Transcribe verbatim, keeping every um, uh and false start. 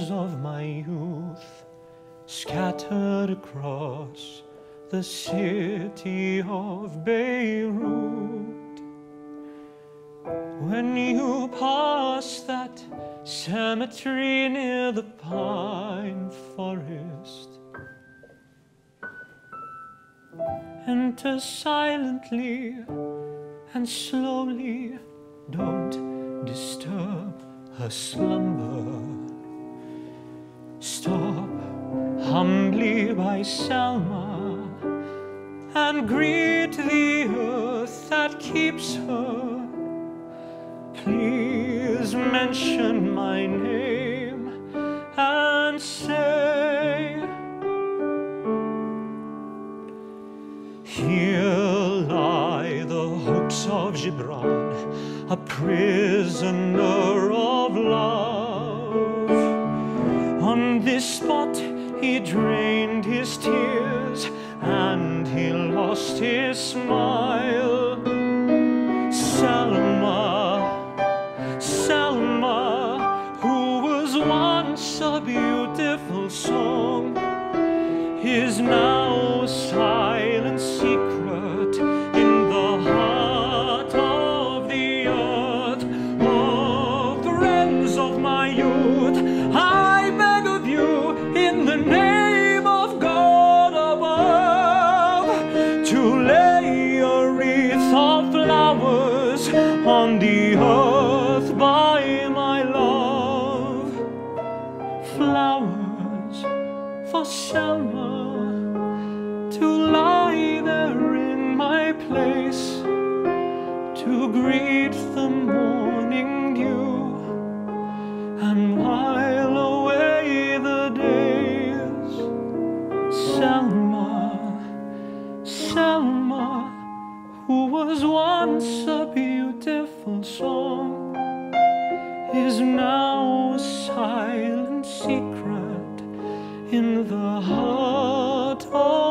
friends of my youth scattered across the city of Beirut. When you pass that cemetery near the pine forest, enter silently and slowly, don't disturb her slumber. Stop humbly by Selma and greet the earth that keeps her. Please mention my name and say, here lie the hopes of Gibran, a prisoner of love. On this spot he drained his tears and he lost his smile. Selma, Selma, who was once a beautiful song, is now a silent secret in the heart of the earth. Oh, friends of my youth, I beg of you, in the name of God above, to lay a wreath of flowers on the earth by my love. Flowers for Selma, to lie there in my place, to greet the morning dew and while away the days. Selma, Selma, who was once a beautiful song, is now a silent secret in the heart of